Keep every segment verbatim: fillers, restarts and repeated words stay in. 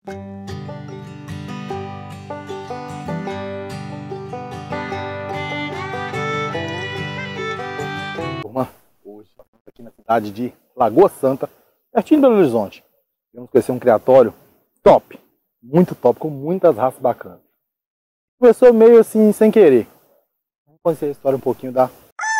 Turma, hoje aqui na cidade de Lagoa Santa, pertinho de Belo Horizonte, vamos conhecer um criatório top, muito top, com muitas raças bacanas. Começou meio assim, sem querer. Vamos conhecer a história um pouquinho da...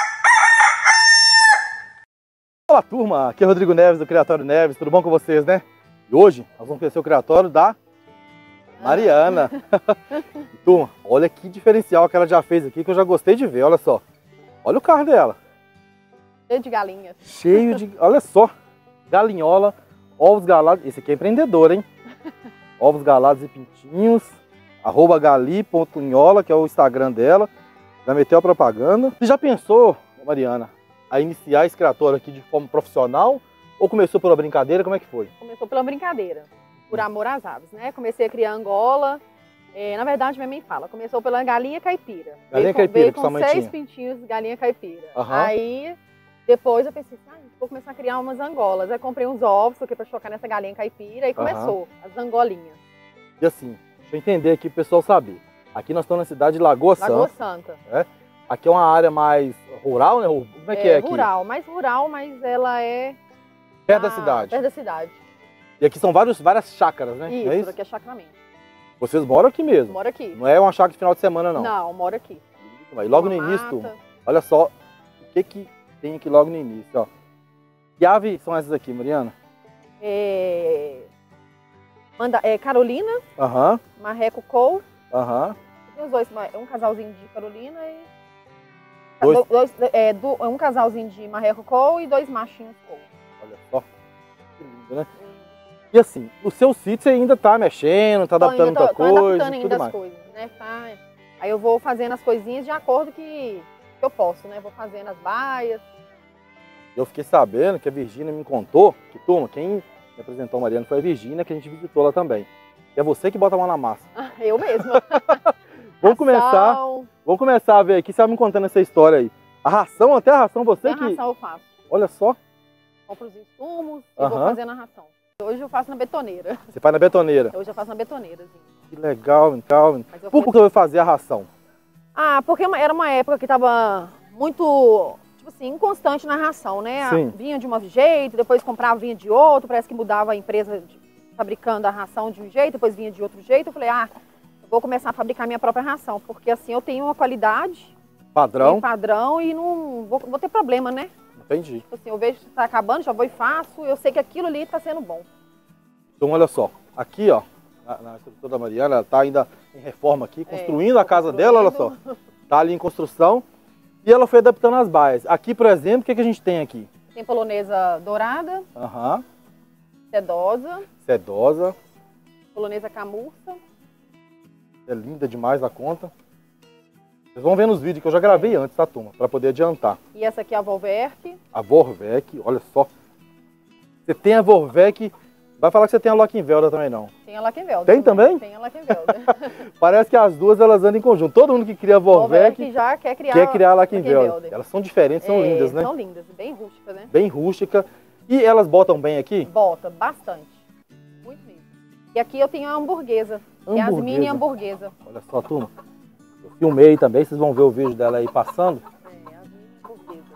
Olá turma, aqui é Rodrigo Neves do Criatório Neves, tudo bom com vocês, né? E hoje nós vamos conhecer o criatório da Mariana. E, turma, olha que diferencial que ela já fez aqui, que eu já gostei de ver, olha só. Olha o carro dela. Cheio de galinhas. Cheio de... Olha só. Galinhola, ovos galados. Esse aqui é empreendedor, hein? Ovos galados e pintinhos. Arroba gali.nhola, que é o Instagram dela. Já meteu a propaganda. Você já pensou, Mariana, a iniciar esse criatório aqui de forma profissional? Ou começou pela brincadeira? Como é que foi? Começou pela brincadeira. Por amor às aves, né? Comecei a criar Angola. É, na verdade, minha mãe fala, começou pela galinha caipira. Galinha veio caipira, com, que sua veio mãe com seis tinha. pintinhos de galinha caipira. Uhum. Aí, depois eu pensei, ah, vou começar a criar umas angolas. Aí comprei uns ovos aqui para chocar nessa galinha caipira e começou, uhum. as angolinhas. E assim, deixa eu entender aqui pro pessoal saber. Aqui nós estamos na cidade de Lagoa Santa. Lagoa Santa. É? Aqui é uma área mais rural, né? Como é que é, é aqui? Rural, mais rural, mas ela é... Perto ah, da cidade. Perto da cidade. E aqui são vários, várias chácaras, né? Isso, é isso? aqui é chacramento. Vocês moram aqui mesmo? Moro aqui. Não é uma chácara de final de semana, não? Não, moro aqui. E logo no início, turma, olha só o que, que tem aqui logo no início, ó. Que aves são essas aqui, Mariana? É... Manda... é Carolina, uhum. Marreco Cole. Uhum. Tem os dois, um casalzinho de Carolina e... Dois... dois é, do... um casalzinho de Marreco Cole e dois machinhos Cole. Olha só, que lindo, né? Hum. E assim, o seu sítio você ainda tá mexendo, tá adaptando ainda tô, muita tô coisa, adaptando ainda tudo as mais. coisas, né? Tá. Aí eu vou fazendo as coisinhas de acordo que, que eu posso, né? Vou fazendo as baias. Eu fiquei sabendo que a Virgínia me contou, que turma, quem me apresentou a Mariana foi a Virgínia, que a gente visitou lá também. E é você que bota a mão na massa. Eu mesma. Vamos começar, vamos começar a ver aqui, você vai me contando essa história aí. A ração, até a ração você até que... a ração eu faço. Olha só. Compro os insumos e uhum. vou fazendo a ração. Hoje eu faço na betoneira. Você faz na betoneira? Hoje eu faço na betoneira, sim. Que legal, Calvin. Por que eu vou fazer a ração? Ah, porque era uma época que tava muito, tipo assim, inconstante na ração, né? Sim. Vinha de um jeito, depois comprava, vinha de outro, parece que mudava a empresa de, fabricando a ração de um jeito, depois vinha de outro jeito. Eu falei, ah, eu vou começar a fabricar minha própria ração, porque assim eu tenho uma qualidade... Padrão. Padrão e não vou, vou ter problema, né? Entendi. Tipo assim, eu vejo que está acabando, já vou e faço, eu sei que aquilo ali está sendo bom. Então, olha só, aqui, ó, na, na estrutura da Mariana, ela está ainda em reforma aqui, construindo é, a casa dela, olha só. Está ali em construção e ela foi adaptando as baias. Aqui, por exemplo, o que, que a gente tem aqui? Tem polonesa dourada, uhum. sedosa, sedosa, polonesa camurça. É linda demais a conta. Vocês vão ver nos vídeos que eu já gravei antes, tá, turma? Para poder adiantar. E essa aqui é a Volvec. A Vorvec, olha só. Você tem a Vorvec, vai falar que você tem a Lockenvelder também, não? Tem a Lockenvelder. Tem também? Tem a Lockenvelder. Parece que as duas elas andam em conjunto. Todo mundo que cria a Vorvec já quer criar, quer criar a Lockenvelder. Elas são diferentes, são é, lindas, né? São lindas, bem rústicas, né? Bem rústica. E elas botam bem aqui? Bota, bastante. Muito mesmo. E aqui eu tenho a hamburguesa, hamburguesa. Que é as mini hamburguesa. Olha só, turma. Eu filmei também, vocês vão ver o vídeo dela aí passando. É, as mini hamburguesa.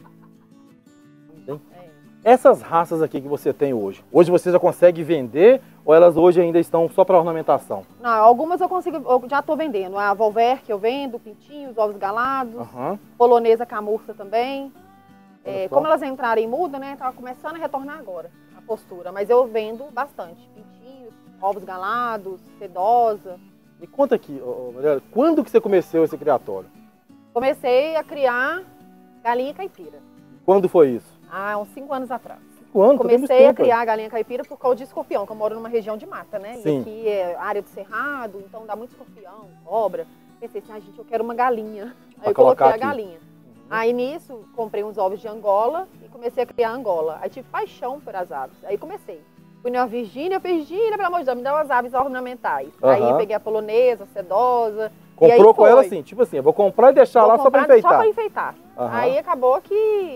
É. Essas raças aqui que você tem hoje, hoje você já consegue vender ou elas hoje ainda estão só para ornamentação? Não, algumas eu consigo, eu já estou vendendo. A Volver que eu vendo, pintinhos, ovos galados, uhum. polonesa camurça também. É, como elas entraram em muda, né, tava começando a retornar agora a postura, mas eu vendo bastante. Pintinhos, ovos galados, sedosa. Me conta aqui, oh, Mariana, quando que você começou esse criatório? Comecei a criar galinha caipira. Quando foi isso? Ah, uns cinco anos atrás. Cinco anos? Comecei a criar a galinha caipira por causa de escorpião, que eu moro numa região de mata, né? Sim. E aqui é área do cerrado, então dá muito escorpião, cobra. Pensei assim, ah, gente, eu quero uma galinha. Aí eu coloquei a galinha. Uhum. Aí nisso, comprei uns ovos de Angola e comecei a criar Angola. Aí tive paixão por as aves. Aí comecei. Fui na Virgínia, Virgínia, pelo amor de Deus, me dá umas aves ornamentais. Uhum. Aí peguei a polonesa, a sedosa. Comprou com ela assim, tipo assim, eu vou comprar e deixar vou lá só para enfeitar. Só para enfeitar. Uhum. Aí acabou que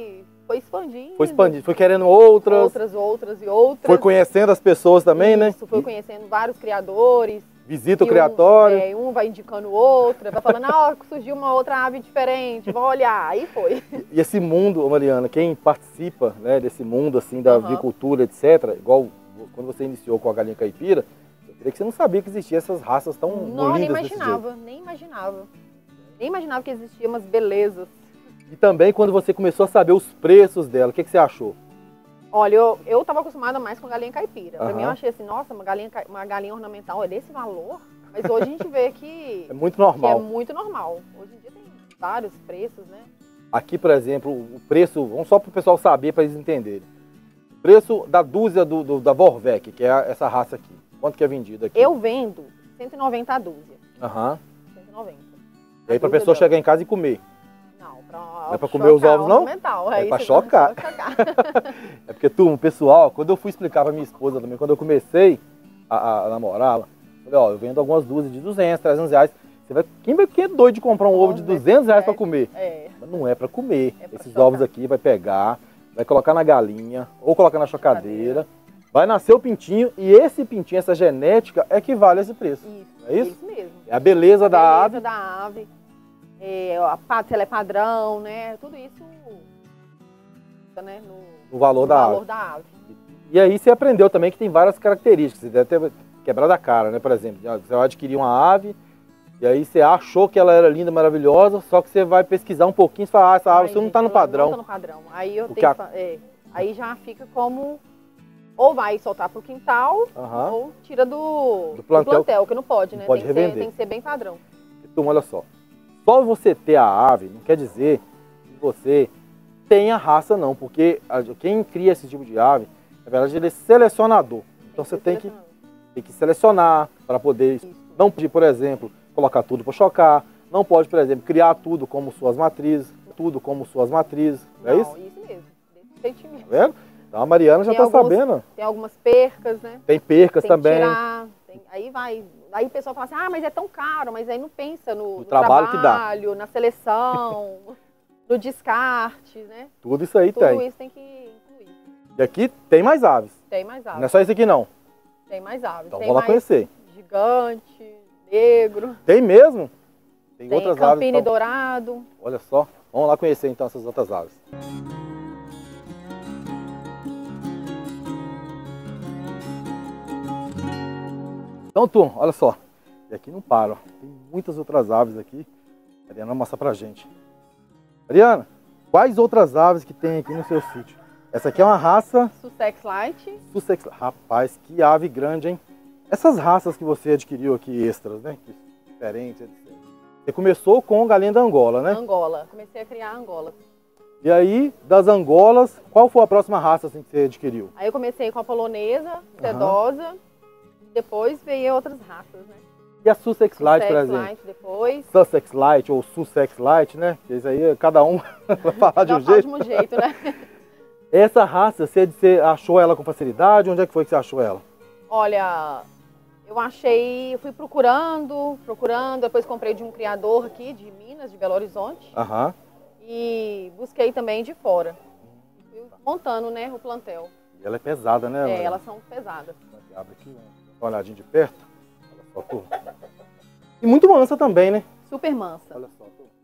foi expandindo. Foi expandindo, foi querendo outras. Outras, outras e outras. Foi conhecendo as pessoas também, Isso, né? Isso, foi conhecendo vários criadores. Visita o criatório. Um, é, um vai indicando o outro, vai falando, ah, surgiu uma outra ave diferente, vamos olhar. Aí foi. E esse mundo, Mariana, quem participa, né, desse mundo assim da uhum. avicultura, etcétera, igual quando você iniciou com a galinha caipira, eu queria que você não sabia que existiam essas raças tão não, lindas. Não, nem imaginava, nem imaginava. Nem imaginava que existiam umas belezas. E também quando você começou a saber os preços dela, o que, que você achou? Olha, eu, eu tava acostumada mais com galinha caipira. Pra uhum. mim eu achei assim, nossa, uma galinha, uma galinha ornamental é desse valor? Mas hoje a gente vê que é muito normal. é muito normal. Hoje em dia tem vários preços, né? Aqui, por exemplo, o preço, vamos só para o pessoal saber, para eles entenderem. O preço da dúzia do, do, da Vorvec, que é essa raça aqui. Quanto que é vendida aqui? Eu vendo cento e noventa a dúzia. Aham. Uhum. cento e noventa. E aí para a pessoa chegar em casa e comer. Não, pra, não é para comer os ovos, não? É, é para chocar. chocar. É porque, turma, o pessoal, quando eu fui explicar para minha esposa também, quando eu comecei a, a namorá-la, falei, ó, eu vendo algumas dúzias de duzentos, trezentos reais. Você vai, quem, vai, quem é doido de comprar um ovo de duzentos reais para comer? É. Mas não é para comer. É pra Esses chocar. ovos aqui vai pegar, vai colocar na galinha, ou colocar na chocadeira. Vai nascer o pintinho e esse pintinho, essa genética, é que vale esse preço. Isso, é isso? isso mesmo. É a beleza a da beleza ave. da ave. É, a, se ela é padrão, né? Tudo isso né? no, no valor, no da, valor ave. da ave. E aí você aprendeu também que tem várias características. Você deve ter quebrado a cara, né? Por exemplo, você vai adquirir uma ave e aí você achou que ela era linda, maravilhosa, só que você vai pesquisar um pouquinho e fala, ah, essa ave você não está no padrão. Não está no padrão. Aí, eu Porque tenho a... que, é, aí já fica como... Ou vai soltar pro quintal, uhum. ou tira do, do, plantel, do plantel, que não pode, né? Não pode tem, que revender. ser, tem que ser bem padrão. Então, olha só. Só você ter a ave não quer dizer que você tem a raça, não. Porque quem cria esse tipo de ave, na verdade, ele é selecionador. Então, você tem que, tem que selecionar para poder... Isso. Não pode, por exemplo, colocar tudo para chocar. Não pode, por exemplo, criar tudo como suas matrizes. Tudo como suas matrizes. Não, é isso? isso mesmo. Desse jeitinho mesmo. Tá vendo? Então a Mariana já está sabendo. Tem algumas percas, né? Tem percas tem também. Que tirar, tem, aí vai. Aí o pessoal fala assim, ah, mas é tão caro, mas aí não pensa no, no trabalho, trabalho que dá. na seleção, no descarte, né? Tudo isso aí Tudo tem. Tudo isso tem que incluir. E aqui tem mais aves. Tem mais aves. Não é só isso aqui não. Tem mais aves. Então tem vamos lá conhecer. Gigante, negro. Tem mesmo? Tem, tem outras campine aves. Então... dourado. Olha só. Vamos lá conhecer então essas outras aves. Então, turma, olha só. E aqui não para, ó. Tem muitas outras aves aqui. A Mariana vai mostrar pra gente. Mariana, quais outras aves que tem aqui no seu sítio? Essa aqui é uma raça... Sussex Light. Sussex... Rapaz, que ave grande, hein? Essas raças que você adquiriu aqui, extras, né? Diferentes, etcétera. Você começou com galinha da Angola, né? Angola. Comecei a criar Angola. E aí, das Angolas, qual foi a próxima raça assim, que você adquiriu? Aí eu comecei com a polonesa, sedosa. Uhum. Depois veio outras raças, né? E a Sussex Light, por exemplo? Light depois. Sussex Light ou Sussex Light, né? Porque isso aí, cada um vai falar de um jeito. do mesmo jeito, né? Essa raça, você, você achou ela com facilidade? Onde é que foi que você achou ela? Olha, eu achei, eu fui procurando, procurando, depois comprei de um criador aqui de Minas, de Belo Horizonte. Aham. Uhum. E busquei também de fora. Fui montando, né, o plantel. E ela é pesada, né? É, elas são pesadas. Abre aqui, dá uma olhadinha de perto. Olha só, turma. E muito mansa também, né? Super mansa. Olha só, turma.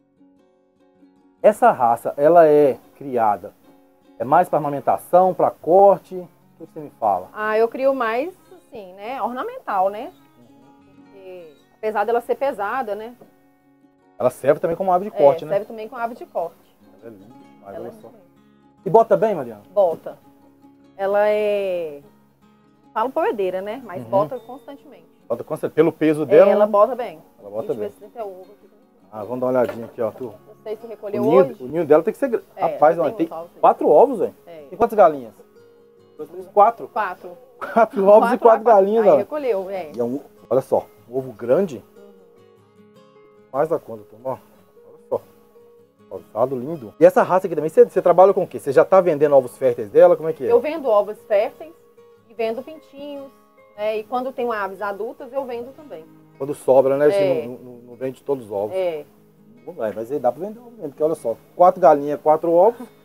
Essa raça, ela é criada, é mais para amamentação, para corte? O que você me fala? Ah, eu crio mais, assim, né, ornamental, né? Porque, apesar dela ser pesada, né? Ela serve também como ave de corte, é, né? serve também como ave de corte. Ela é linda demais, ela olha é só. E bota bem, Mariana? Bota. Ela é... Falo poedeira, né? Mas uhum. bota constantemente. Bota constantemente. Pelo peso dela? É, ela bota bem. Ela bota Deixa bem. Ver se tem ovo aqui. Ah, vamos dar uma olhadinha aqui, ó. Tu. Não sei se recolheu o ninho, hoje. O ninho dela tem que ser... É, Rapaz, tem, tem um quatro ovos, velho. É. E quantas galinhas? Dois, três, quatro. Quatro. Quatro ovos quatro, e quatro, quatro galinhas, ó. Aí recolheu, é. E é um, olha só, um ovo grande. Uhum. Mais da conta, turma, ó. Rosado, lindo. E essa raça aqui também, você, você trabalha com o quê? Você já está vendendo ovos férteis dela? Como é que é? Eu vendo ovos férteis e vendo pintinhos. Né? E quando tenho aves adultas, eu vendo também. Quando sobra, né? É. Você não, não, não vende todos os ovos. É. Vai, mas aí dá para vender ovo mesmo, porque olha só, quatro galinhas, quatro ovos,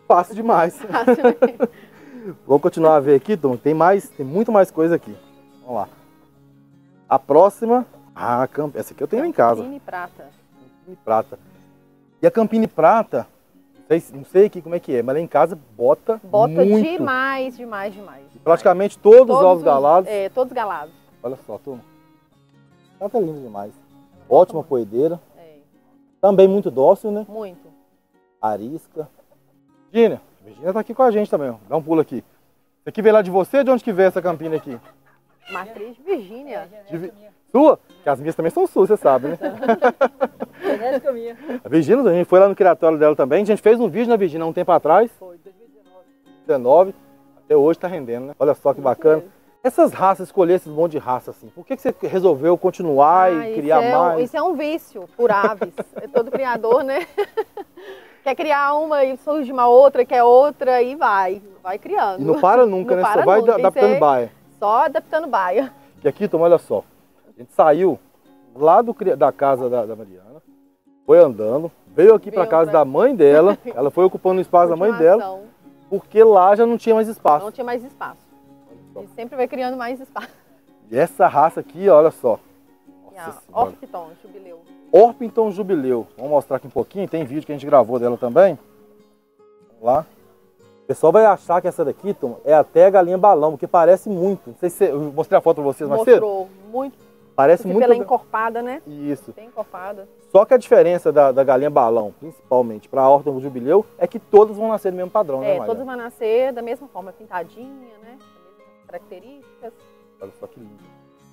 Fácil demais. Fácil, né? Vamos continuar a ver aqui, Tom. Tem mais, tem muito mais coisa aqui. Vamos lá. A próxima... Ah, essa aqui eu tenho em casa. Campine Prata. Campine Prata. E a Campine Prata, não sei, não sei aqui como é que é, mas lá em casa bota, bota muito. demais, demais, demais. E praticamente todos, todos os ovos galados. É, todos galados. Olha só, turma. Tá lindo demais. Ótima poedeira. É. Também muito dócil, né? Muito. Arisca. Virgínia. Virgínia tá aqui com a gente também, ó. Dá um pulo aqui. Isso aqui veio lá de você? De onde que veio essa Campine aqui? Matriz de Virgínia. De... Sua? Que as minhas também são suas, você sabe, né? Genética minha. A Virgínia, a gente foi lá no criatório dela também. A gente fez um vídeo na Virgínia há um tempo atrás. Foi, dois mil e dezenove. dezenove. Até hoje tá rendendo, né? Olha só que bacana. Essas raças, escolher esses monte de raça assim, por que, que você resolveu continuar ah, e criar é, mais? Isso é um vício por aves. É todo criador, né? Quer criar uma e surge uma outra, quer outra e vai. Vai criando. E não para nunca, não né? Para Só vai nunca. adaptando baia. Só adaptando baia. E aqui, Tom, olha só. A gente saiu lá do, da casa da, da Mariana, foi andando, veio aqui para casa pra... da mãe dela, ela foi ocupando o espaço da mãe dela, porque lá já não tinha mais espaço. Não tinha mais espaço. E sempre vai criando mais espaço. E essa raça aqui, olha só. Nossa, Orpington Jubileu. Orpington Jubileu. Vamos mostrar aqui um pouquinho, tem vídeo que a gente gravou dela também. Vamos lá. O pessoal vai achar que essa daqui, Tom, é até a galinha balão, porque parece muito. Não sei se você... Eu mostrei a foto para vocês mais cedo. Mostrou, muito. Parece muito... Pela encorpada, né? Isso. Bem encorpada. Só que a diferença da, da galinha balão, principalmente para a Orpington Jubileu, é que todas vão nascer do mesmo padrão, é, né, Maria? Todas vão nascer da mesma forma, pintadinha, né? Das mesmas características. Olha só que lindo.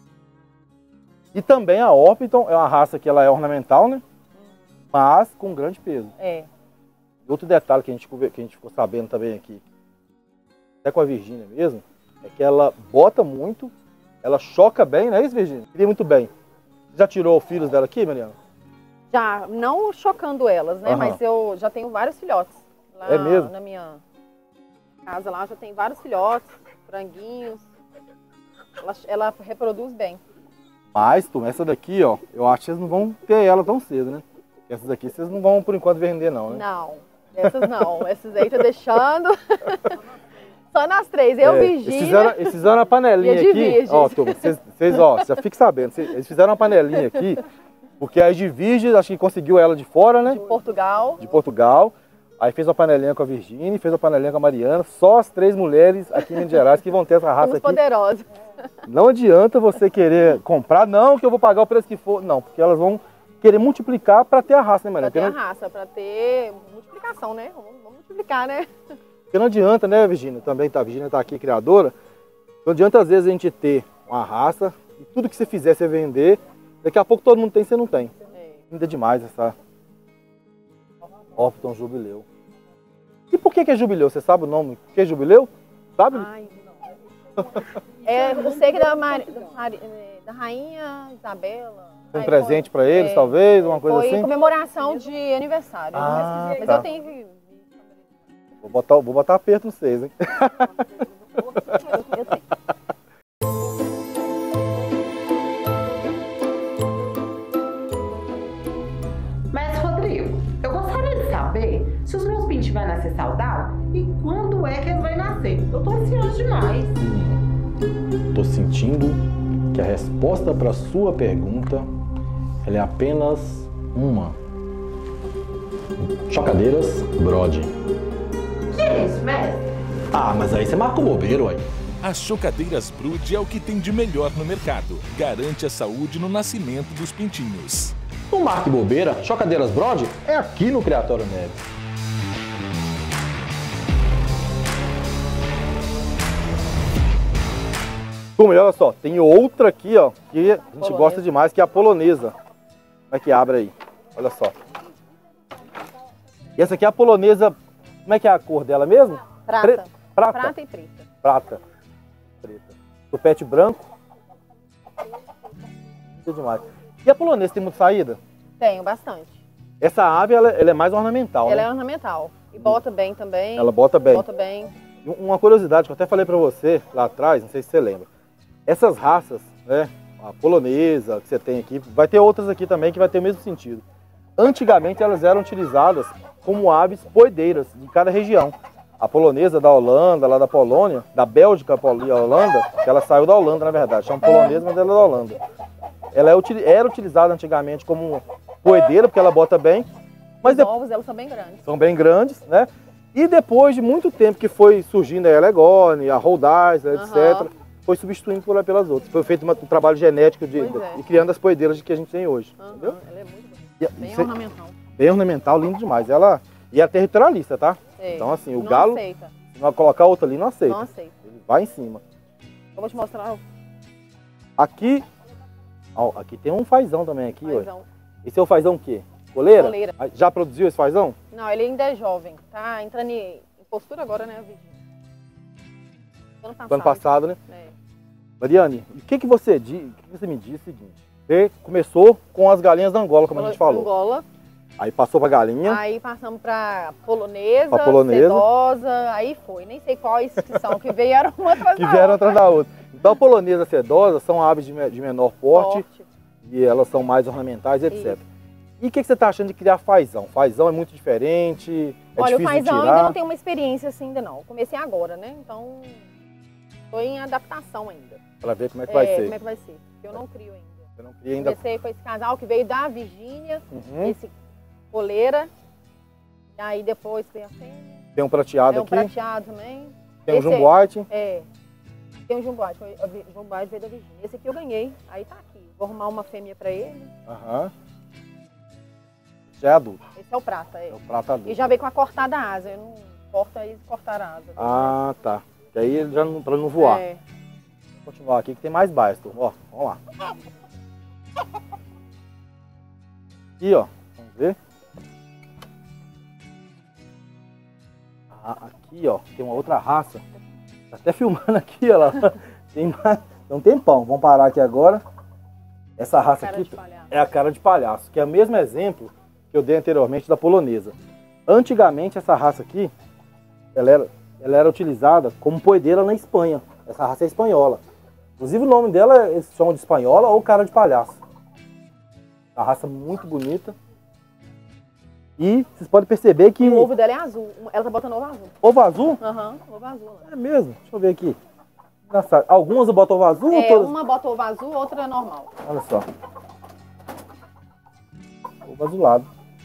E também a Orpington é uma raça que ela é ornamental, né? Mas com grande peso. É. Outro detalhe que a gente, que a gente ficou sabendo também aqui, até com a Virgínia mesmo, é que ela bota muito, ela choca bem, não é isso, Virgínia? Cria muito bem. Já tirou os filhos dela aqui, Mariana? Já, não chocando elas, né? Uhum. Mas eu já tenho vários filhotes. Lá é mesmo? Na minha casa lá já tem vários filhotes, franguinhos. Ela, ela reproduz bem. Mas, Tom, essa daqui, ó, eu acho que vocês não vão ter ela tão cedo, né? Essas daqui vocês não vão, por enquanto, vender não, né? Não, essas não. Essas aí tá deixando... Só nas três, eu, é, Virgínia... Eles fizeram, eles fizeram uma panelinha aqui, ó, Tom, vocês, vocês, ó, já fiquem sabendo, eles fizeram uma panelinha aqui, porque a de Virgem, acho que conseguiu ela de fora, né? De Portugal. De Portugal. Aí fez uma panelinha com a Virgínia, fez uma panelinha com a Mariana. Só as três mulheres aqui em Minas Gerais que vão ter essa raça aqui. Poderosas. Não adianta você querer comprar, não, que eu vou pagar o preço que for. Não, porque elas vão querer multiplicar para ter a raça, né, Mariana? Para ter a raça, para ter multiplicação, né? Vamos, vamos multiplicar, né? Porque não adianta, né, Virgínia? Também tá, a Virgínia tá aqui, criadora. Não adianta, às vezes, a gente ter uma raça e tudo que você fizer, você vender. Daqui a pouco todo mundo tem, você não tem. É. Ainda demais essa Orpington Jubileu. E por que que é Jubileu? Você sabe o nome? Por que é Jubileu? Sabe? Ai, não. É, eu sei que da, Mar... da Rainha Isabela. Um Ai, presente para eles, é, talvez, uma coisa foi assim? Foi comemoração de aniversário. Ah, mas tá. eu tenho que... Vou botar, vou botar aperto em vocês, hein? Eu tenho. Mas, Rodrigo, eu gostaria de saber se os meus pintos vão nascer saudável e quando é que eles vão nascer. Eu tô ansioso demais. Hum, tô sentindo que a resposta para sua pergunta ela é apenas uma. Chocadeiras Brode. Que é isso, mestre? Ah, mas aí você marca o bobeiro, aí. As Chocadeiras Brood é o que tem de melhor no mercado. Garante a saúde no nascimento dos pintinhos. No Marque Bobeira, Chocadeiras Brode é aqui no Criatório Neves. Turma, olha só, tem outra aqui, ó, que a gente polonesa. Gosta demais, que é a polonesa. Como é que abre aí? Olha só. E essa aqui é a polonesa, como é que é a cor dela mesmo? Prata. Pre... Prata. Prata e preta. Prata. Preta. Tupete branco. Tudo demais. E a polonesa tem muita saída? Tenho, bastante. Essa ave, ela, ela é mais ornamental, Ela né? é ornamental. E bota bem também. Ela bota bem. Bota bem. Uma curiosidade que eu até falei pra você lá atrás, não sei se você lembra. Essas raças, né? A polonesa que você tem aqui, vai ter outras aqui também que vai ter o mesmo sentido. Antigamente elas eram utilizadas como aves poedeiras de cada região. A polonesa da Holanda, lá da Polônia, da Bélgica e Holanda, que ela saiu da Holanda, na verdade, chama polonesa, mas ela é da Holanda. Ela é, era utilizada antigamente como poedeira, porque ela bota bem. Mas Os de... ovos delas são bem grandes. São bem grandes, né? E depois de muito tempo que foi surgindo a Elegone, a Rhodais, uhum. etcétera, foi substituindo por, pelas outras. Foi feito uma, um trabalho genético de, de, é. de criando as poedeiras que a gente tem hoje. Uhum. Entendeu? Ela é muito bonita. Bem Cê, ornamental. Bem ornamental, lindo demais. Ela, e é territorialista, tá? Sei. Então assim, o não galo, aceita. se não colocar outro ali, não aceita. Não aceita. Ele vai em cima. Eu vou te mostrar. Aqui, ó, aqui tem um fazão também aqui, fazão. Ó. Esse é o fazão o quê? Coleira? Coleira. Já produziu esse fazão? Não, ele ainda é jovem. Tá entrando em postura agora, né, Virgínia? Ano passado. Ano passado, né? É. Mariane, o que, que, você, o que, que você me disse? É o seguinte, você começou com as galinhas da Angola, como a gente falou. Angola. Aí passou pra galinha. Aí passamos pra polonesa, pra polonesa. sedosa, aí foi. Nem sei quais que são, que vieram uma atrás que da vieram outra. atrás da outra. Então a polonesa sedosa são aves de, de menor porte, porte, e elas são mais ornamentais, etcétera. Isso. E o que, que você está achando de criar fazão? Fazão é muito diferente, é Olha, difícil o fazão de tirar. ainda não tem uma experiência assim ainda não. Eu comecei agora, né? Então, estou em adaptação ainda. Para ver como é que é, vai ser. como é que vai ser. Eu não crio ainda. Você não cria ainda? Comecei com esse casal que veio da Virgínia, uhum. esse coleira. E aí depois tem a fêmea. Tem um prateado tem um aqui. Tem um prateado também. Tem um jumbo white. É. Tem um jumbo white. O jumbo white veio da Virgínia. Esse aqui eu ganhei. Aí tá aqui. Vou arrumar uma fêmea para ele. Aham. Uhum. Já é adulto. Esse é o prata, é. É o prata adulto. E já veio com a cortada asa. Eu não corto aí cortar a asa. Ah, tá. Que aí ele já não, pra não voar. É. Vou continuar aqui que tem mais bairros, turma. Ó, vamos lá. Aqui, ó. Vamos ver. Ah, aqui, ó. Tem uma outra raça. Tá até filmando aqui, ó lá. Tem mais. Tem um tempão. Vamos parar aqui agora. Essa raça aqui é a cara de palhaço, que é o mesmo exemplo que eu dei anteriormente da polonesa. Antigamente essa raça aqui, ela era, ela era utilizada como poedeira na Espanha. Essa raça é espanhola. Inclusive o nome dela é som de espanhola ou cara de palhaço. Uma raça muito bonita. E vocês podem perceber que... O ovo dela é azul. Ela tá botando ovo azul. Ovo azul? Aham, uhum, ovo azul. É mesmo? Deixa eu ver aqui. Engraçado. Algumas eu boto ovo azul? É, todas... uma bota ovo azul, outra é normal. Olha só. Ovo azulado.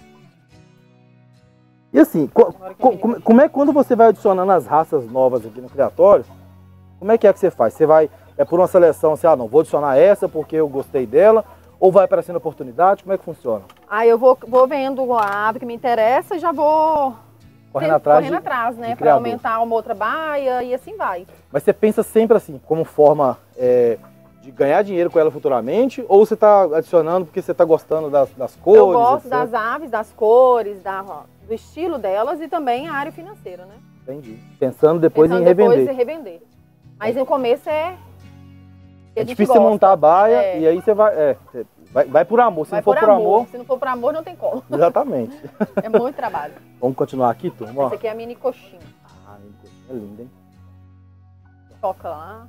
E assim, co co como, como é que quando você vai adicionando as raças novas aqui no criatório, como é que é que você faz? Você vai, é por uma seleção, assim, ah não, vou adicionar essa porque eu gostei dela, ou vai aparecendo oportunidade, como é que funciona? Aí eu vou, vou vendo a ave que me interessa e já vou... Correndo atrás, correndo de, atrás, né? Para aumentar uma outra baia e assim vai. Mas você pensa sempre assim, como forma é, de ganhar dinheiro com ela futuramente? Ou você está adicionando porque você está gostando das, das cores? Eu gosto etcétera? Das aves, das cores, da, do estilo delas e também a área financeira, né? Entendi. Pensando depois Pensando em revender. depois em revender. Mas no começo é... É difícil você montar a baia é. e aí você vai... É, Vai, vai por amor, se vai não for por amor... amor... Se não for por amor, não tem como. Exatamente. É muito trabalho. Vamos continuar aqui, turma? Essa aqui é a mini coxinha. Ah, a mini coxinha é linda, hein? Toca lá.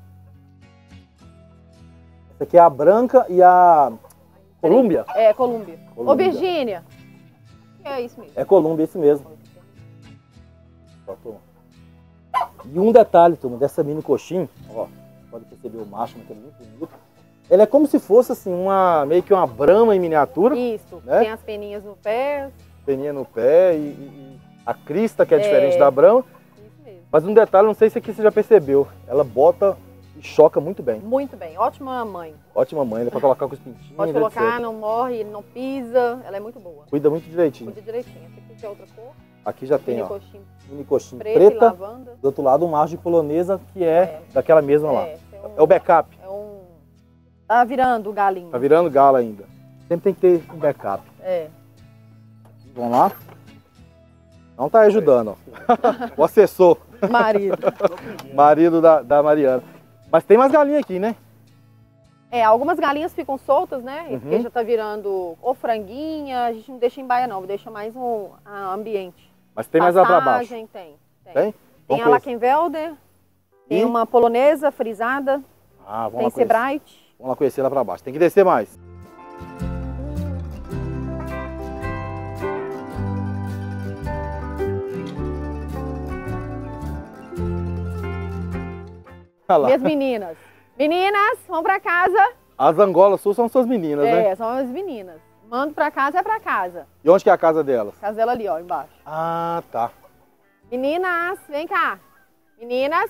Essa aqui é a branca e a... Colômbia? É, Colômbia. Ô, Virgínia. É isso mesmo. É Colômbia, esse mesmo. E um detalhe, turma, dessa mini coxinha, ó, pode perceber o macho, que é muito bonito. Ela é como se fosse assim, uma, meio que uma brama em miniatura. Isso, né? Tem as peninhas no pé. Peninha no pé e, e a crista que é, é diferente da brama. Isso mesmo. Mas um detalhe, não sei se aqui você já percebeu, ela bota e choca muito bem. Muito bem, ótima mãe. Ótima mãe, ela é pra colocar com os pintinhos. Pode colocar, etcétera. Não morre, não pisa, ela é muito boa. Cuida muito direitinho. Cuida direitinho. Essa aqui é outra cor. Aqui já tem, mini ó, coxinha mini coxinha preta, preta. E lavanda. Do outro lado, um macho de polonesa, que é, é. daquela mesma é, lá. Um, é o backup. É um... Tá virando o galinho. Tá virando galo ainda. Sempre tem que ter um backup. É. Vamos lá? Não tá ajudando, ó. O assessor. Marido. Marido da, da Mariana. Mas tem mais galinhas aqui, né? É, algumas galinhas ficam soltas, né? Uhum. Porque já tá virando ou franguinha, a gente não deixa em baia não, deixa mais um a ambiente. Mas tem mais lá pra baixo? Tem, tem. Tem? Tem a Lackenwelder, tem uma polonesa frisada, ah, vamos tem lá Sebright. Vamos lá conhecer lá pra baixo. Tem que descer mais. Minhas meninas. Meninas, vão pra casa. As Angolas suas são suas meninas, é, né? É, são as meninas. Mando pra casa, é pra casa. E onde que é a casa delas? A casa dela ali, ó, embaixo. Ah, tá. Meninas, vem cá. Meninas.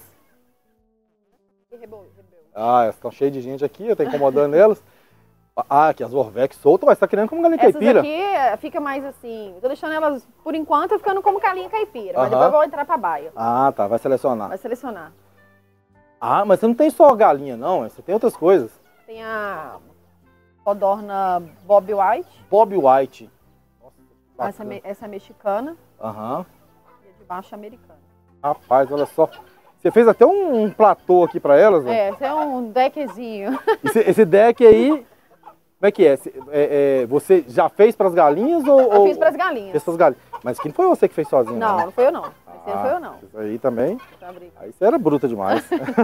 Ah, elas estão cheias de gente aqui, eu tô incomodando elas. Ah, aqui as Orvex soltas, mas tá querendo como galinha Essas caipira. aqui fica mais assim, tô deixando elas, por enquanto, ficando como galinha caipira. Mas Aham. depois eu vou entrar pra baia. Ah, tá, vai selecionar. Vai selecionar. Ah, mas você não tem só galinha, não, você tem outras coisas. Tem a codorna Bob White. Bob White. Nossa, Essa, me- essa é mexicana. Aham. E a de baixo é americana. Rapaz, olha só. Você fez até um, um platô aqui pra elas, né? É, esse é um deckzinho. Esse, esse deck aí, como é que é? Esse- é- é, você já fez pras galinhas ou... Eu ou- fiz pras galinhas. Fez pras galinhas. Mas que não foi você que fez sozinho, Não, né? não foi eu não. Esse não Ah, foi eu não. Isso aí também. Tá brincando. Aí você era bruta demais.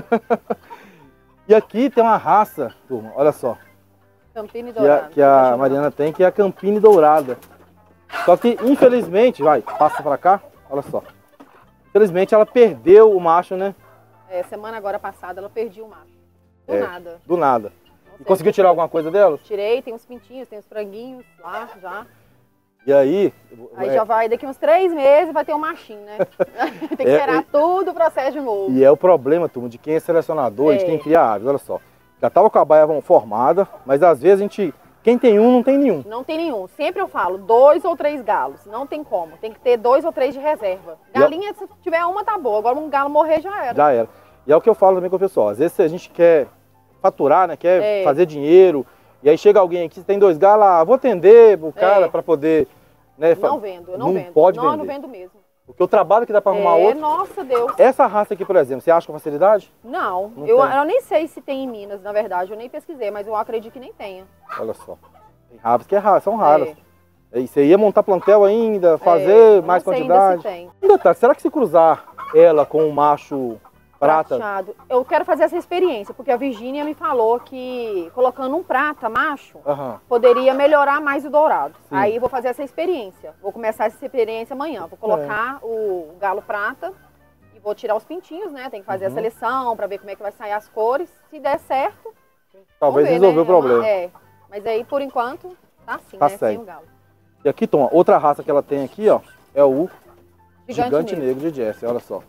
E aqui tem uma raça, turma, olha só. Campina e Que a, Dourada. que a Mariana tem, que é a Campina Dourada. Só que, infelizmente, vai, passa pra cá, olha só. Infelizmente ela perdeu o macho, né? É, semana agora passada ela perdia o macho. Do É. nada. Do nada. Não E sei. conseguiu tirar alguma coisa delas? Tirei, tem uns pintinhos, tem uns franguinhos lá já. E aí... Aí é, já vai, daqui uns três meses vai ter um machinho, né? Tem que É, esperar é. tudo o processo de novo. E é o problema, turma, de quem é selecionador, de É. quem cria aves, olha só. Já tava com a baia formada, mas às vezes a gente... Quem tem um, não tem nenhum. Não tem nenhum. Sempre eu falo, dois ou três galos. Não tem como. Tem que ter dois ou três de reserva. E Galinha, se tiver uma, tá boa. Agora um galo morrer já era. Já era. E é o que eu falo também com o pessoal. Às vezes a gente quer faturar, né? Quer É. fazer dinheiro. E aí chega alguém aqui, você tem dois galos, ah, vou atender o cara É. para poder... Né, fa- Não vendo, eu não, não vendo. pode não, eu vender. não vendo mesmo. Porque o trabalho que dá para arrumar É, outro... nossa Deus. Essa raça aqui, por exemplo, você acha com facilidade? Não, Não eu, tem. eu nem sei se tem em Minas, na verdade. Eu nem pesquisei, mas eu acredito que nem tenha. Olha só. Tem aves que é raro, são raras. É. E você ia montar plantel ainda, É, fazer eu mais não sei quantidade. ainda se tem. Um detalhe, será que se cruzar ela com um macho prata... Prateado. Eu quero fazer essa experiência, porque a Virgínia me falou que colocando um prata macho, Aham. poderia melhorar mais o dourado. Sim. Aí eu vou fazer essa experiência. Vou começar essa experiência amanhã. Vou colocar É. o galo prata e vou tirar os pintinhos, né? Tem que fazer Uhum. a seleção para ver como é que vai sair as cores. Se der certo, Talvez vamos ver, resolver né? o problema. É. Mas aí, por enquanto, tá assim, Tá né? certo. Sem o galo. E aqui, Tom, outra raça que ela tem aqui, ó, é o Gigante, Gigante negro. Negro de Jersey, olha só.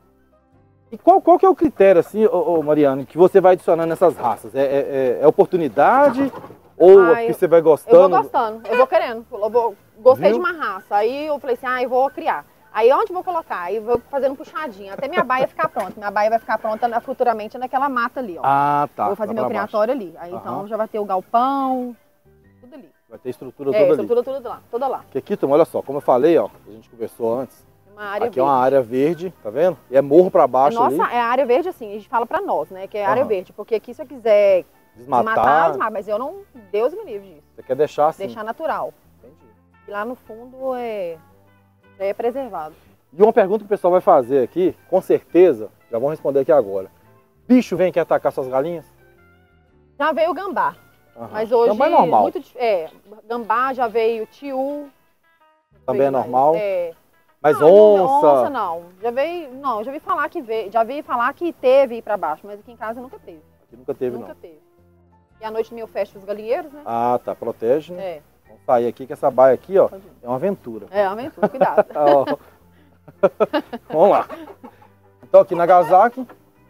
E qual, qual que é o critério, assim, ô, ô, Mariana, que você vai adicionando nessas raças? É, é- é- é oportunidade ou Ah, é porque eu- você vai Eu vou gostando? gostando, eu vou querendo. Eu vou- gostei Viu? de uma raça. Aí eu falei assim, ah, eu vou criar. Aí onde eu vou colocar? Aí eu vou fazendo puxadinha, até minha baia ficar pronta. Minha baia vai ficar pronta na- futuramente naquela mata ali, ó. Ah, tá. vou fazer lá meu pra baixo. criatório ali. Aí Aham. então já vai ter o galpão, tudo ali. Vai ter estrutura É, toda ali. estrutura tudo lá, toda lá. Porque aqui, Tom, olha só, como eu falei, ó, a gente conversou antes, Uma área aqui é verde. uma área verde, tá vendo? E é morro pra baixo Nossa, ali, é a área verde assim, a gente fala pra nós, né? Que é a área Aham. verde. Porque aqui se eu quiser desmatar, desmatar, desmata, mas eu não, Deus me livre disso. você quer deixar assim. Deixar natural. Entendi. E lá no fundo é, é preservado. E uma pergunta que o pessoal vai fazer aqui, com certeza, já vão responder aqui agora. Bicho vem aqui atacar suas galinhas? Já veio o gambá. Aham. Mas hoje, Também é normal. muito dif- é, gambá já veio, tiu. Também veio é mais. normal. É. Mas Não, onça, Onça não. Já veio, não, já vi falar que veio, já vi falar que teve ir pra baixo, mas aqui em casa nunca teve. aqui nunca teve nunca não. teve. E à noite eu fecho os galinheiros, né? Ah, tá, protege, né? É, Vamos sair aqui que essa baia aqui, ó, pode ir. é uma aventura. É, aventura, cuidado. Ó. Vamos lá. Então aqui Nagasaki,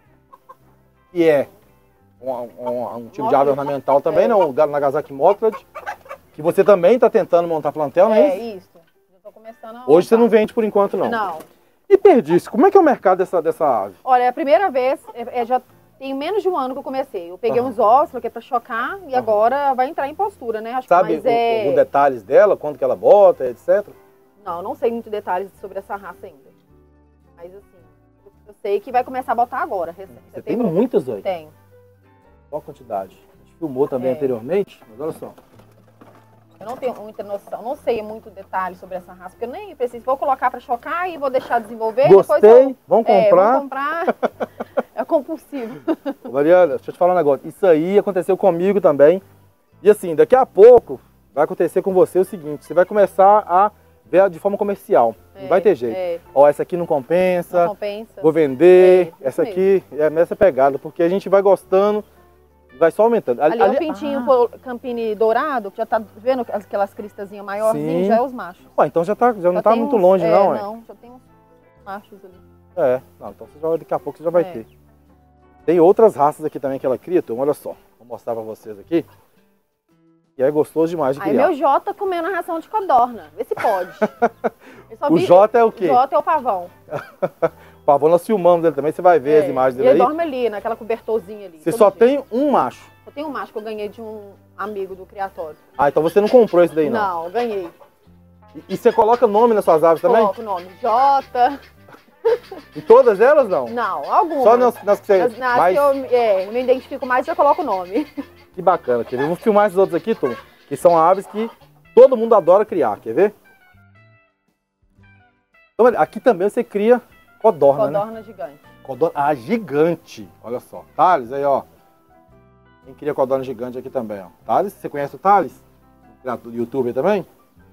que é um, um- um tipo de árvore ornamental também, É. né? O galo Nagasaki Mottled, que você também está tentando montar plantel, não é É, isso? isso. Já tô começando a Hoje você não montar. vende por enquanto, não. Não. E perdiz, como é que é o mercado dessa, dessa ave? Olha, é a primeira vez, é, é, já tem menos de um ano que eu comecei. Eu peguei Aham. uns ossos, coloquei pra chocar e Aham. agora vai entrar em postura, né? Acho Sabe que, mas é... o, o detalhes dela, quanto que ela bota, etcétera? Não, não sei muito detalhes sobre essa raça ainda. Mas assim, eu sei que vai começar a botar agora. recém- Você tem setembro. muitas aí. Tenho. Qual a quantidade? A gente filmou também É. anteriormente, mas olha só. Eu não tenho muita noção, não sei muito detalhe sobre essa raça, porque eu nem preciso. Vou colocar para chocar e vou deixar desenvolver. Gostei, depois eu, vamos é, comprar. vamos comprar. É compulsivo. Ô, Mariana, deixa eu te falar um negócio. Isso aí aconteceu comigo também. E assim, daqui a pouco vai acontecer com você o seguinte: você vai começar a vê de forma comercial. É, não vai ter jeito. É. Ó, essa aqui não compensa. Não compensa. Vou vender. É, essa mesmo. aqui é essa pegada, porque a gente vai gostando, vai só aumentando. Ali, ali é o pintinho ah. Campini dourado, que já tá vendo aquelas cristazinhas maiorzinhas, já é os machos. Ué, então já, tá, já, já não tá muito uns, longe, é, não, Não, é? já tem uns machos ali. É, não, então você já, daqui a pouco você já vai é. ter. Tem outras raças aqui também que ela cria, turma, olha só. Vou mostrar pra vocês aqui. E é gostoso demais de Aí criar. meu Jota comendo a ração de codorna, vê se pode. O Jota é o quê? O Jota é o pavão. O pavão nós filmamos ele também, você vai ver é. as imagens dele ele aí. Ele dorme ali, naquela cobertorzinha ali. Você só dia. tem um macho? Só tem um macho que eu ganhei de um amigo do criatório. Ah, então você não comprou esse daí não? Não, eu ganhei. E, e você coloca nome nas suas aves também? Coloco o nome, Jota. E todas elas não? Não, algumas. Só nas, nas que você... Nas, nas mais... que eu, é, eu me identifico mais, eu coloco o nome. Que bacana, quer ver? Vamos filmar esses outros aqui, turma, que são aves que todo mundo adora criar, quer ver? Então, aqui também você cria codorna, Codorna né? gigante. Codorna, ah, gigante, olha só. Thales aí, ó. Quem cria codorna gigante aqui também, ó. Thales, você conhece o Thales? Do youtuber também?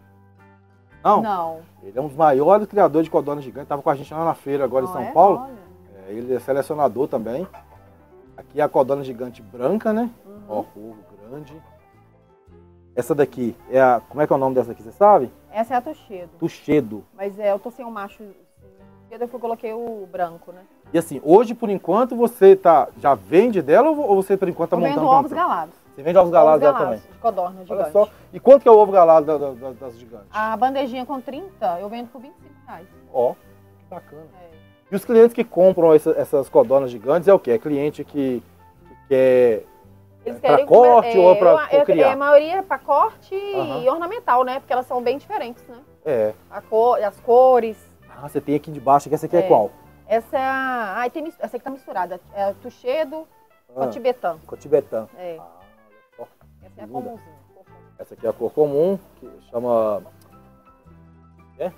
Não? Não. Ele é um dos maiores criadores de codorna gigante, estava com a gente lá na feira agora Não em São é? Paulo. Olha. É, ele é selecionador também. Aqui é a codorna gigante branca, né? Uhum. Ó, ovo grande. Essa daqui é a... Como é que é o nome dessa aqui, você sabe? Essa é a Tuxedo. Tuxedo. Mas é, eu tô sem o macho. Tuxedo eu coloquei o branco, né? E assim, hoje por enquanto você tá, já vende dela ou você por enquanto tá eu montando? vendo ovos galados. Você vende ovos galados dela também? De codorna gigante. Olha só. E quanto que é o ovo galado da, da, da, das gigantes? A bandejinha com trinta eu vendo por vinte e cinco reais. Ó, que bacana. É. E os clientes que compram essa, essas codornas gigantes é o quê? É cliente que, que quer Eles para querem corte é, ou para eu, criar? É, a maioria é para corte Uhum. e ornamental, né? Porque elas são bem diferentes, né? É. A cor, as cores. Ah, você tem aqui de baixo, que essa aqui é, É. qual? Essa é a... Ah, tem, essa aqui tá misturada. É a Tuxedo com Ah. a Tibetã. Cotibetã. É. Ah, olha só. Essa é a linda. comumzinha. Essa aqui é a cor comum, que chama... É?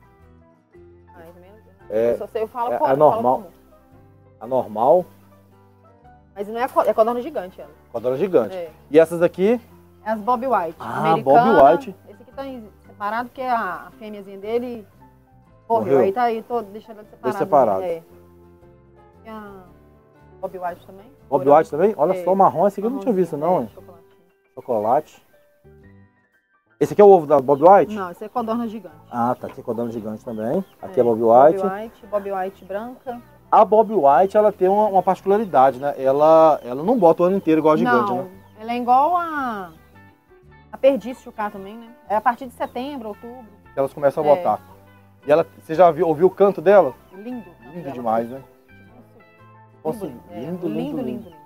Mais ou menos. É, eu só sei, eu falo, é co- a eu falo normal. comum. A normal, Mas não é a co- é codorna gigante, ela. codorna gigante. É. E essas aqui, É as Bob White. Ah, americana. Bob White. Esse aqui tá em- separado porque a fêmeazinha dele morreu. Morreu? Aí tá aí, tô deixando ele separado. separado. É. E a Bob White também. Bob Dourado. White também? Olha É. só, marrom, esse aqui eu não tinha Marronzinho, visto não, é, hein? chocolatinho. Chocolate. Esse aqui é o ovo da Bob White? Não, esse é codorna gigante. Ah, tá, aqui é codorna gigante também. Aqui é, É, Bob White. Bob White, Bob White branca. A Bob White, ela tem uma, uma particularidade, né? Ela, ela não bota o ano inteiro igual a gigante, não, né? ela é igual a a perdiz chucar também, né? É a partir de setembro, outubro. Que elas começam a É. botar. E ela, você já viu, ouviu o canto dela? Lindo. Lindo Ela- demais, né? Nossa, Lindo, é, lindo, lindo, lindo, lindo. lindo.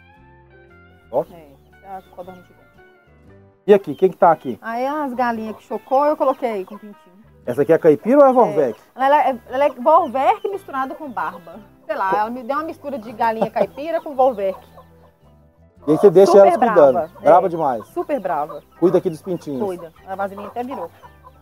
Ó. É, essa é a codorna gigante. E aqui, quem que tá aqui? Aí as galinhas que chocou, eu coloquei com pintinho. Essa aqui é a caipira ou é a Vorvec? Ela é, ela é Volverk misturada com barba. Sei lá, ela me deu uma mistura de galinha caipira com Volverk. E aí você deixa Super elas cuidando. brava, Brava é. demais. Super brava. Cuida aqui dos pintinhos. Cuida. A vasilhinha até virou.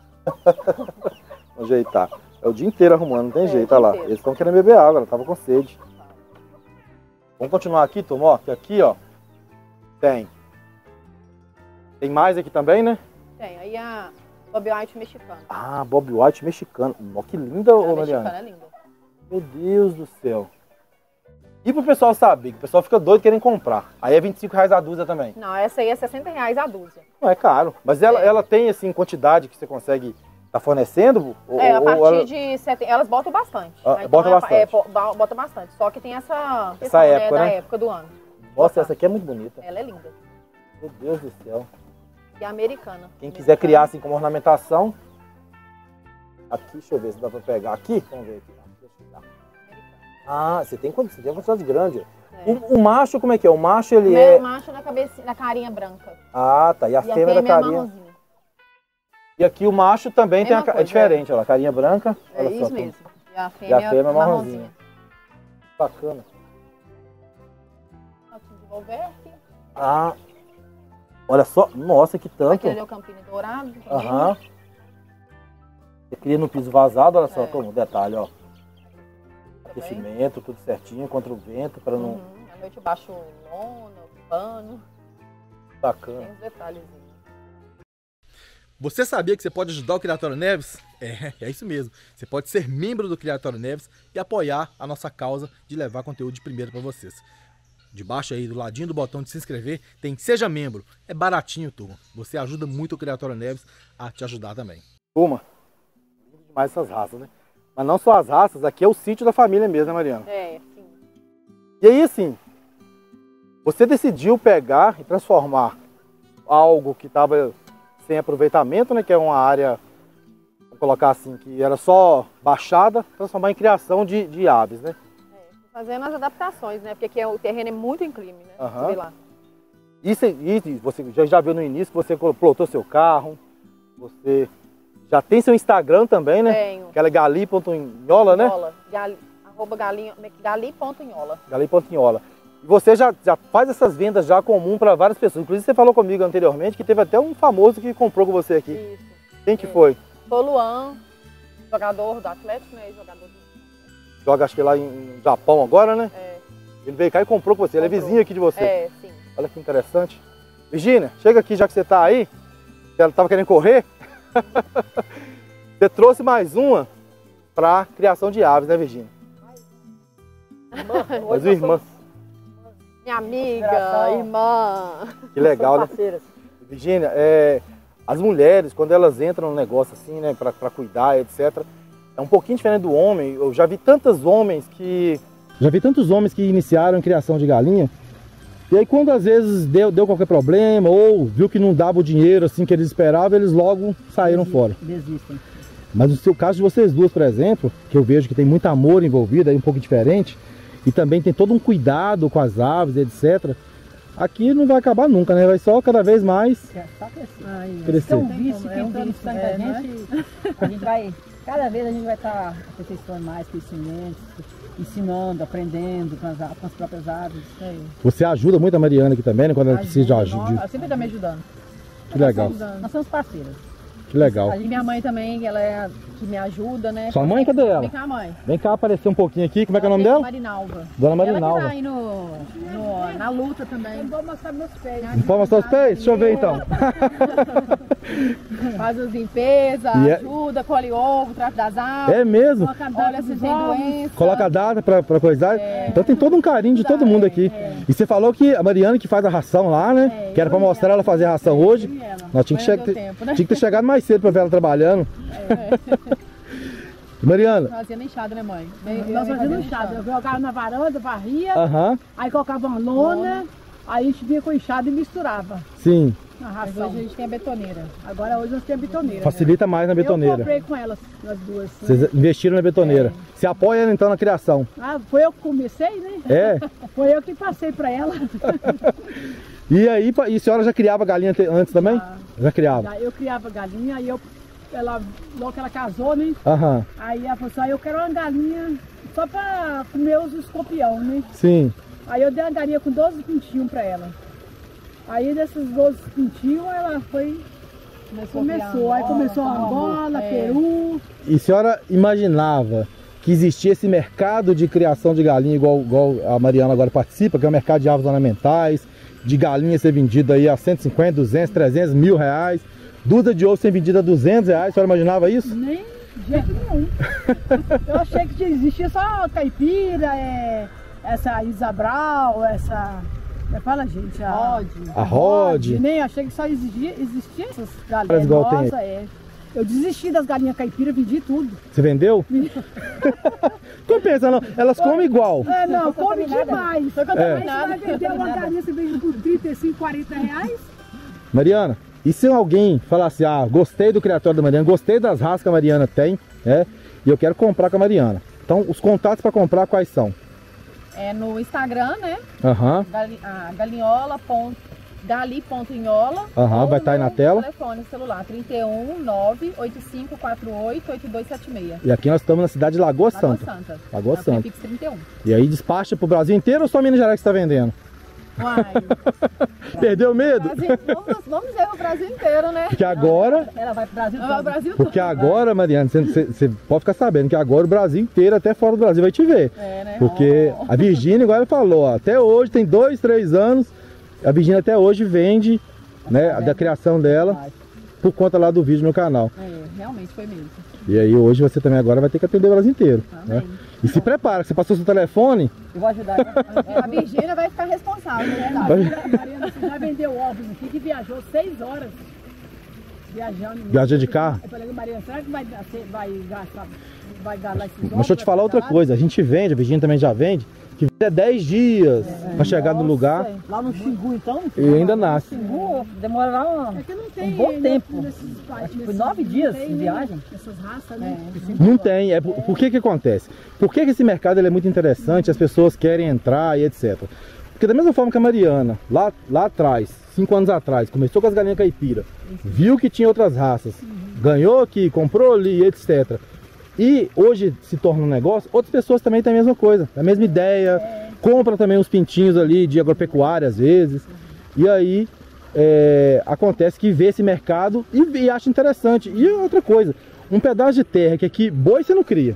Vou ajeitar. É o dia inteiro arrumando, não tem É, jeito, o olha lá. dia inteiro. Eles estão querendo beber água, ela tava com sede. Vamos continuar aqui, turma, ó, que aqui, ó, tem. Tem mais aqui também, né? Tem. Aí a Bob White mexicana. Ah, Bob White mexicano. Ó, que linda, A ô mexicana Mariana. é linda. Meu Deus do céu. E pro pessoal saber, que o pessoal fica doido querendo comprar. Aí é vinte e cinco reais a dúzia também. Não, essa aí é sessenta reais a dúzia. Não é caro. Mas ela, É. ela tem, assim, quantidade que você consegue tá fornecendo? Ou, É, a ou partir ela- de setembro. Elas botam bastante. Ah, Aí, bota é- bastante. É, bo- bo- bota bastante. Só que tem essa questão, época, da né? época do ano. Nossa, essa aqui é muito bonita. Ela é linda. Meu Deus do céu. E a americana. Quem quiser criar assim como ornamentação. Aqui, deixa eu ver se dá pra pegar aqui. Vamos ver aqui. Deixa eu dar. Ah, você tem quanto? Você tem uma quantidade grande. É. O, o macho, como é que é? O macho, ele O é... meu macho na cabeça, na carinha branca. Ah, tá. E a E a fêmea da fêmea é carinha. marronzinha. E aqui o macho também tem a, Mesma ca- é coisa, diferente, olha. A carinha branca. É Olha só, isso tem- mesmo. E a E a fêmea, fêmea é marronzinha. marronzinha. Bacana. Aqui de Volverk. Ah, olha só. Nossa, que tanto. Aquele é o Campina Dourado. também. Aham. Você cria no piso vazado, olha só, É. toma um detalhe, ó. Também. Aquecimento, tudo certinho, contra o vento, para não... Uhum. À noite eu baixo lona, pano. Tem Bacana. uns detalhezinhos. Você sabia que você pode ajudar o Criatório Neves? É, é isso mesmo. Você pode ser membro do Criatório Neves e apoiar a nossa causa de levar conteúdo de primeira para vocês. Debaixo aí, do ladinho do botão de se inscrever, tem Seja Membro. É baratinho, turma. Você ajuda muito o Criatório Neves a te ajudar também. Turma, lindo demais essas raças, né? Mas não só as raças, aqui é o sítio da família mesmo, né, Mariana? É, sim. E aí, assim, você decidiu pegar e transformar algo que estava sem aproveitamento, né, que é uma área, vou colocar assim, que era só baixada, transformar em criação de, de aves, né? É, fazendo as adaptações, né? Porque aqui é, o terreno é muito inclíneo, né? Uhum. Vê lá. E, e você já, já viu no início que você plotou seu carro, você já tem seu Instagram também, né? Tenho. Que é gali ponto inhola, né? Gali, arroba galinha, gali ponto inhola. gali ponto inhola. E você já, já faz essas vendas já comum para várias pessoas. Inclusive você falou comigo anteriormente que teve até um famoso que comprou com você aqui. Isso. Quem que é. foi? Foi o Luan, jogador do Atlético, né? Jogador do... Joga acho que lá em Japão agora, né? É. Ele veio cá e comprou com você. Ele é vizinho aqui de você. É, sim. Olha que interessante. Virgínia, chega aqui já que você está aí. Ela estava querendo correr. Você trouxe mais uma para criação de aves, né, Virgínia? Mais uma irmã. Minha amiga, irmã. Que legal, né? Virgínia, é, as mulheres, quando elas entram no negócio assim, né, para cuidar, etcétera, é um pouquinho diferente do homem. Eu já vi tantos homens que... Já vi tantos homens que iniciaram criação de galinha, e aí quando às vezes deu, deu qualquer problema, ou viu que não dava o dinheiro assim que eles esperavam, eles logo saíram Desistem. fora. Desistem. Mas no seu caso de vocês duas, por exemplo, que eu vejo que tem muito amor envolvido, aí um pouco diferente, e também tem todo um cuidado com as aves, etcétera. Aqui não vai acabar nunca, né? Vai só cada vez mais é, só crescer. crescer. É um vício que entrou no sangue da gente. A gente vai, cada vez a gente vai estar aperfeiçoando mais conhecimentos, ensinando, aprendendo com as, com as próprias aves. É. Você ajuda muito a Mariana aqui também, né? Quando ela precisa de ajuda. Ela sempre está me ajudando. Que legal. Nós somos parceiras. Que legal. E minha mãe também, ela é que me ajuda, né? Sua mãe, cadê ela? Vem cá, mãe. Vem cá aparecer um pouquinho aqui. Como é que é o nome dela? Marinalva. Dona Marinalva. Ela que tá aí no, no, na luta também. Não vou mostrar meus pés. Não pode mostrar os pés? Deixa eu ver então. Faz as limpezas, E é- ajuda, colhe ovo, trata das aves. É mesmo? Olha se tem doença. Coloca a data pra, pra coisar. Então tem todo um carinho de todo mundo aqui. E você falou que a Mariana que faz a ração lá, né? É, Que era pra eu e mostrar ela. ela fazer a ração hoje. Eu e ela. Nós tínhamos que, Mas não che- deu tempo, né? tinha que ter chegado mais cedo pra ver ela trabalhando. Mariana. Fazendo enxada, né, mãe? Nós fazíamos enxada. Eu jogava na varanda, varria, Aham, aí colocava uma lona, aí a gente vinha com enxada e misturava sim. na Mas ração. hoje a gente tem a betoneira. Agora hoje nós temos a betoneira. Facilita mais na Eu betoneira. comprei com elas, as duas. Vocês investiram na betoneira. Você apoia ela então na criação. Ah, foi eu que comecei, né? É? Foi eu que passei pra ela. E aí, e a senhora já criava galinha te- antes também? Já. Já criava. Eu criava galinha, aí eu, ela, logo que ela casou, né? Aham, Aí ela falou assim, ah, eu quero uma galinha só pra comer os escorpião, né? sim. Aí eu dei uma galinha com doze pintinhos pra ela. Aí desses doze pintinhos ela foi... Começou, Começou, aí começou a Angola, É. Peru. E a senhora imaginava que existia esse mercado de criação de galinha igual, igual a Mariana agora participa, que é o mercado de aves ornamentais, de galinha ser vendida aí a cento e cinquenta, duzentos, trezentos, mil reais, duda de ovo ser vendida a duzentos reais, a senhora imaginava isso? Nem de jeito nenhum. Eu achei que existia só caipira, é, essa Isabral, essa... é, fala, gente, a Rod. A Rod. Nem achei que só existia, existia essas Parece galinhas. igual tem. Nossa, é. Eu desisti das galinhas caipira, vendi tudo. Você vendeu? Compensa não, elas comem igual. É, não, come demais. Só que eu É. também vai vender uma galinha, você vende por trinta e cinco, quarenta reais. Mariana, e se alguém falar assim, ah, gostei do criatório da Mariana, gostei das raças que a Mariana tem, né? E eu quero comprar com a Mariana. Então, os contatos para comprar quais são? É no Instagram, né? Aham, Gali, ah, galinhola. gali ponto inhola. Aham, ou vai tá aí no na tela. telefone celular trinta e um, nove oito cinco quatro oito, oito dois sete seis. e aqui nós estamos na cidade de Lagoa Lagoa Santa. Santa. Lagoa Na Santa. Prefix trinta e um. E aí despacha pro Brasil inteiro ou só Minas Gerais que está vendendo? Uai, Perdeu o medo? Brasil, vamos, vamos ver o Brasil inteiro, né? Porque agora, Ela vai pro Brasil Não, é o todo. Brasil todo. porque agora, Mariana, você, você- você pode ficar sabendo que agora o Brasil inteiro, até fora do Brasil, vai te ver. É, né? Porque a Virgínia, igual ela falou, ó, até hoje, tem dois, três anos, a Virgínia até hoje vende, né, da criação dela. por conta lá do vídeo no canal. É, realmente foi mesmo. E aí hoje você também agora vai ter que atender elas inteiro. Né? E se prepara, você passou seu telefone. Eu vou ajudar. A Virgínia vai ficar responsável. Né? Mariana, você já vendeu ovos aqui que viajou seis horas viajando. Viajando de carro? Eu falei, Mariana, será que vai, vai gastar, vai galar esses ovos? Mas deixa eu te falar outra coisa, a gente vende, a Virgínia também já vende, que é dez dias é, para chegar no lugar. Lá no Xingu, então? E ainda nasce. No Xingu demora lá um, é não tem, um bom tempo. Tipo, nove dias de viagem. Essas raças, né? É, não tem. É, por, por que que acontece? Por que que esse mercado ele é muito interessante, as pessoas querem entrar e etcétera. Porque da mesma forma que a Mariana, lá, lá atrás, cinco anos atrás, começou com as galinhas caipira, viu que tinha outras raças, ganhou aqui, comprou ali, etcétera. E hoje se torna um negócio, outras pessoas também têm a mesma coisa, a mesma ideia, é. compram também uns pintinhos ali de agropecuária às vezes, e aí é, acontece que vê esse mercado e, e acha interessante. E outra coisa, um pedaço de terra que aqui boi você não cria,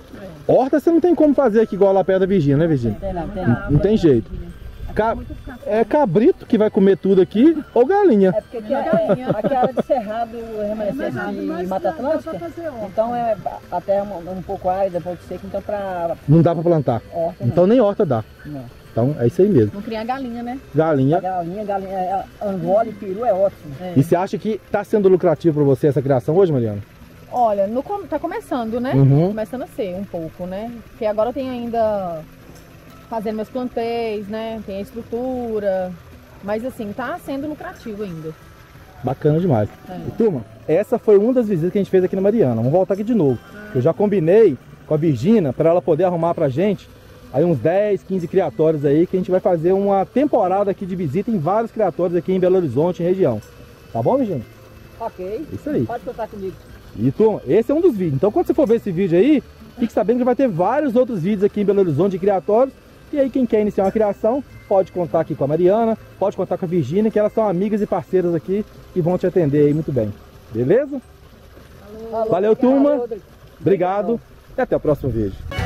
horta você não tem como fazer aqui igual lá perto da Virgínia, né Virgínia? Não, não, não, não tem jeito. Ca... É cabrito que vai comer tudo aqui ou galinha? É porque aqui, é, aqui é área de cerrado, remanescente de Mata Atlântica, então é a terra um, um pouco árida, um pouco seca, então pra... Não dá pra plantar? Horta, então não. Nem horta dá. Não. Então é isso aí mesmo. Não criar galinha, né? Galinha. Galinha, galinha, angola e peru é ótimo. É. E você acha que tá sendo lucrativo pra você essa criação hoje, Mariana? Olha, no, tá começando, né? Uhum. Começando a ser um pouco, né? Porque agora tem ainda... fazendo meus plantéis, né? Tem a estrutura. Mas assim, tá sendo lucrativo ainda. Bacana demais. É. E, turma, essa foi uma das visitas que a gente fez aqui na Mariana. Vamos voltar aqui de novo. Ah. Eu já combinei com a Virgínia para ela poder arrumar pra gente aí uns dez, quinze criatórios aí, que a gente vai fazer uma temporada aqui de visita em vários criatórios aqui em Belo Horizonte, em região. Tá bom, Virgínia? Ok. Isso aí. Pode contar comigo. E, turma, esse é um dos vídeos. Então, quando você for ver esse vídeo aí, fique sabendo que vai ter vários outros vídeos aqui em Belo Horizonte de criatórios. E aí quem quer iniciar uma criação, pode contar aqui com a Mariana, pode contar com a Virgínia, que elas são amigas e parceiras aqui e vão te atender aí muito bem. Beleza? Alô, valeu, turma. Alô, Obrigado. E até o próximo vídeo.